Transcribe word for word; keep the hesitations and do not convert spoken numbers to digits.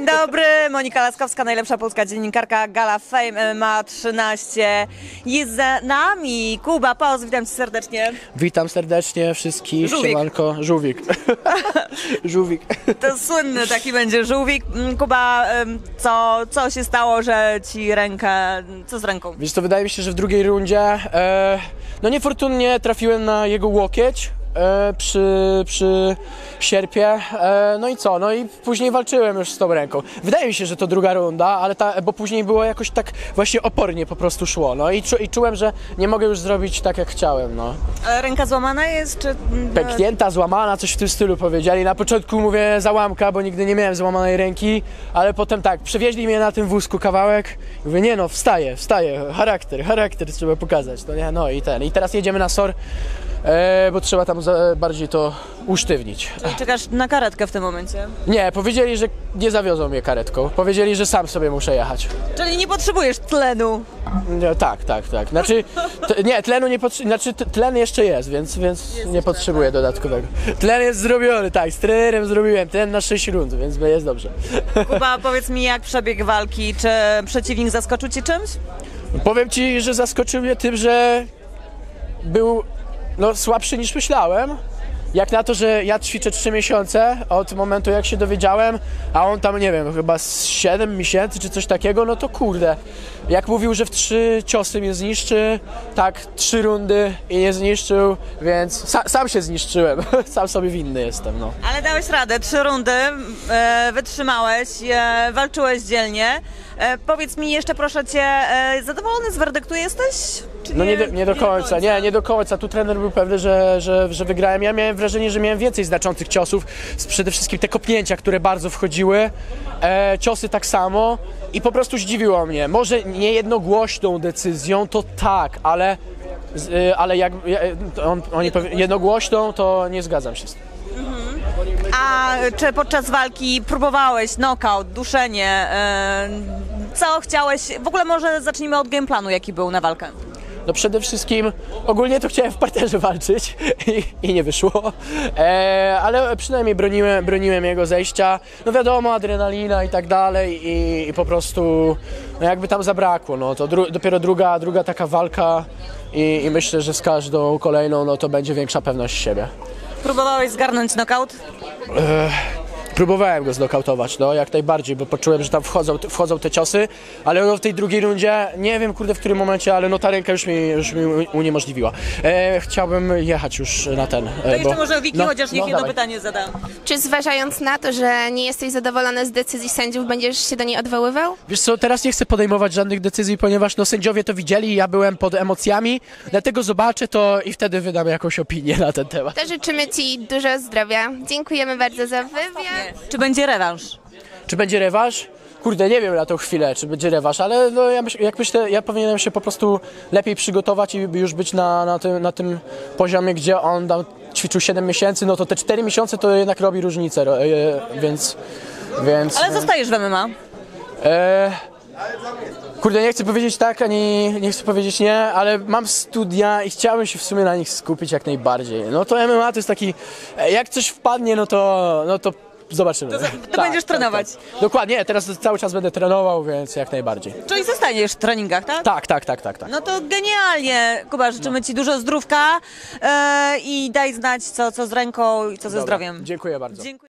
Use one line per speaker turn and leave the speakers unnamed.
Dzień dobry, Monika Laskowska, najlepsza polska dziennikarka, Gala Fame M M A trzynaście. Jest za nami Kuba Pauz, witam cię serdecznie.
Witam serdecznie wszystkich,
Żółwik.
siemanko, żółwik. żółwik.
To słynny taki będzie żółwik. Kuba, co, co się stało, że ci rękę, co z ręką?
Wiesz co, wydaje mi się, że w drugiej rundzie, e, no niefortunnie trafiłem na jego łokieć. E, przy, przy sierpie, e, no i co, no i później walczyłem już z tą ręką. Wydaje mi się, że to druga runda, ale ta, bo później było jakoś tak właśnie opornie po prostu szło, no i, czu, i czułem, że nie mogę już zrobić tak jak chciałem, no.
Ale ręka złamana jest, czy...
Pęknięta, złamana, coś w tym stylu powiedzieli. Na początku mówię załamka, bo nigdy nie miałem złamanej ręki, ale potem tak, przewieźli mnie na tym wózku kawałek i mówię, nie no, wstaję, wstaję, charakter, charakter trzeba pokazać, no nie, no i ten, i teraz jedziemy na S O R. E, bo trzeba tam za, bardziej to usztywnić.
Czyli czekasz na karetkę w tym momencie?
Nie, powiedzieli, że nie zawiozą mnie karetką. Powiedzieli, że sam sobie muszę jechać.
Czyli nie potrzebujesz tlenu?
Nie, tak, tak, tak. Znaczy, t, nie, tlenu nie potrzebuję, znaczy t, tlen jeszcze jest, więc, więc jest nie potrzebuję dodatkowego. Tlen jest zrobiony, tak, z trenerem zrobiłem tlen na sześć rund, więc jest dobrze.
Kuba, powiedz mi, jak przebieg walki, czy przeciwnik zaskoczył cię czymś?
Powiem ci, że zaskoczył mnie tym, że był no, słabszy niż myślałem. Jak na to, że ja ćwiczę trzy miesiące od momentu jak się dowiedziałem, a on tam nie wiem, chyba z siedem miesięcy czy coś takiego, no to kurde. Jak mówił, że w trzy ciosy mnie zniszczy, tak trzy rundy i nie zniszczył, więc sa, sam się zniszczyłem, sam sobie winny jestem, no.
Ale dałeś radę, trzy rundy, e, wytrzymałeś, e, walczyłeś dzielnie. E, powiedz mi jeszcze proszę cię, e, zadowolony z werdyktu jesteś? Czy
No nie do, nie do
nie do
końca,
końca?
nie, nie do końca. Tu trener był pewny, że, że, że wygrałem. Ja miałem wrażenie, że miałem więcej znaczących ciosów. Przede wszystkim te kopnięcia, które bardzo wchodziły, e, ciosy tak samo i po prostu zdziwiło mnie. Może nie jednogłośną decyzją, to tak, ale, e, ale jak on, oni powie, jednogłośną, to nie zgadzam się z tym.
A czy podczas walki próbowałeś knockout, duszenie, e, co chciałeś, w ogóle może zacznijmy od gameplanu, jaki był na walkę.
No przede wszystkim, ogólnie to chciałem w parterze walczyć i, i nie wyszło, e, ale przynajmniej broniłem, broniłem jego zejścia. No wiadomo, adrenalina i tak dalej i, i po prostu no jakby tam zabrakło, no to dru, dopiero druga, druga taka walka i, i myślę, że z każdą kolejną no to będzie większa pewność siebie.
Próbowałeś zgarnąć knockout?
E, Próbowałem go znokautować, no jak najbardziej, bo poczułem, że tam wchodzą, wchodzą te ciosy, ale no w tej drugiej rundzie, nie wiem kurde w którym momencie, ale no ta ręka już mi, już mi uniemożliwiła. E, chciałbym jechać już na ten. E,
To jeszcze
bo,
może Wiki,
no,
chociaż niech
no,
jedno
dawaj.
pytanie zada.
Czy zważając na to, że nie jesteś zadowolony z decyzji sędziów, będziesz się do niej odwoływał?
Wiesz co, teraz nie chcę podejmować żadnych decyzji, ponieważ no sędziowie to widzieli, ja byłem pod emocjami, dlatego zobaczę to i wtedy wydam jakąś opinię na ten temat.
To życzymy Ci dużo zdrowia. Dziękujemy bardzo za wywiad.
Czy będzie rewanż?
Czy będzie rewanż? Kurde, nie wiem na tą chwilę, czy będzie rewanż, ale no ja, myśl, jak myślę, ja powinienem się po prostu lepiej przygotować i już być na, na, tym, na tym poziomie, gdzie on tam ćwiczył siedem miesięcy, no to te cztery miesiące to jednak robi różnicę, więc... więc
Ale zostajesz w M M A.
E, kurde, nie chcę powiedzieć tak, ani nie chcę powiedzieć nie, ale mam studia i chciałbym się w sumie na nich skupić jak najbardziej. No to M M A to jest taki, jak coś wpadnie, no to, no to zobaczymy.
To, za- to będziesz trenować.
Tak. Dokładnie, teraz cały czas będę trenował, więc jak najbardziej.
Czyli zostaniesz w treningach, tak?
Tak, tak, tak, tak, tak.
No to genialnie, Kuba, życzymy Ci dużo zdrówka e, i daj znać co, co z ręką i co ze
Dobra,
zdrowiem.
dziękuję bardzo.
Dziękuję.